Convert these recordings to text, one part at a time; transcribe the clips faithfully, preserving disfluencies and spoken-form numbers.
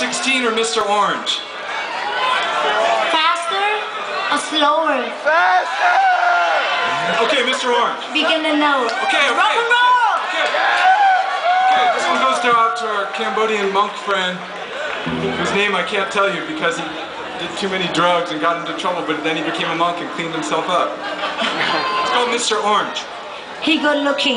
sixteen or Mister Orange? Faster or slower? Faster! Okay, Mister Orange. Begin to know. Okay, okay. Rock and roll! Okay. Okay, this one goes out to our Cambodian monk friend, whose name I can't tell you because he did too many drugs and got into trouble, but then he became a monk and cleaned himself up. It's called Mister Orange. He good looking.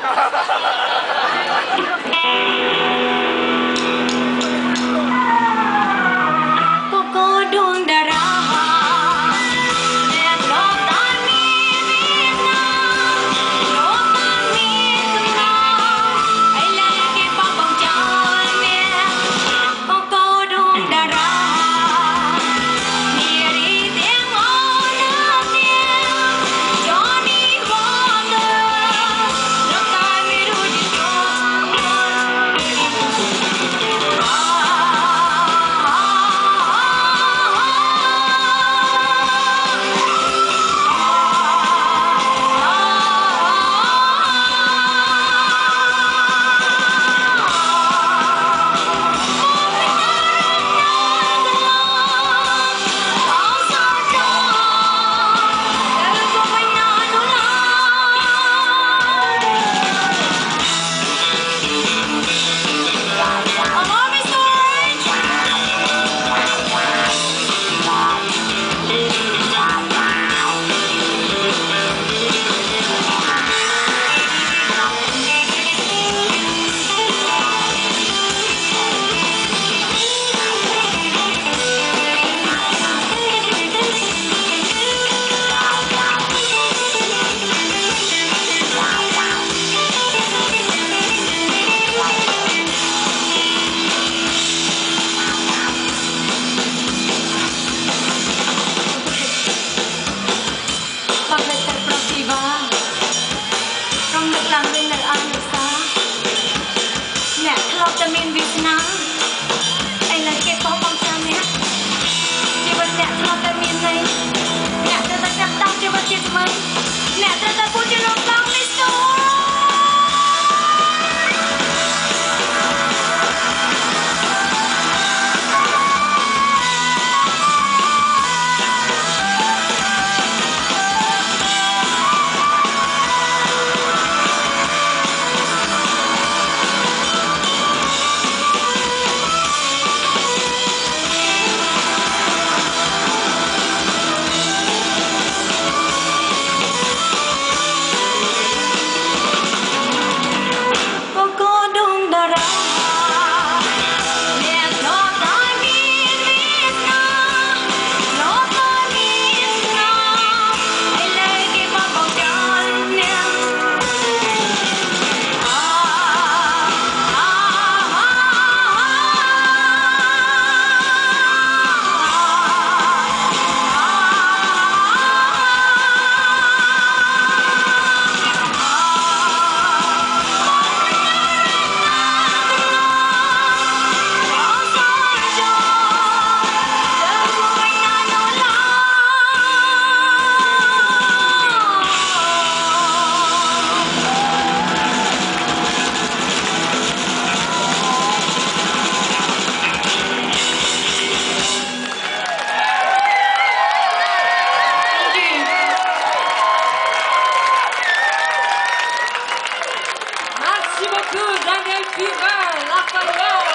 Dengue apr'09,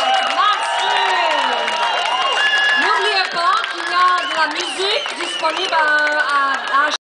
merci. N'oubliez pas qu'il y a de la musique disponible à, à, à